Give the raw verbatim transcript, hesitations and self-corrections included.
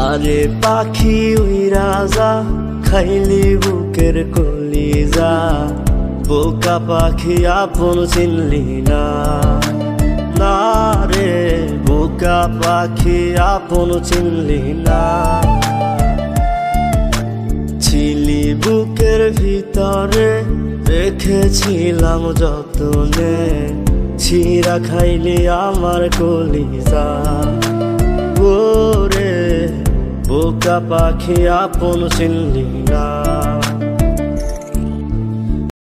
আরে পাখি উইরা যা খাইলি বুকের কলিজা, বোকা পাখি আপন চিনলি না। না রে বোকা পাখি আপন চিনলি না। ছিলি বুকের ভিতরে রেখেছিলাম যতনে, ছিঁড়া খাইলি আমার কলিজা। ওরে বোকা পাখি আপন চিনলি না।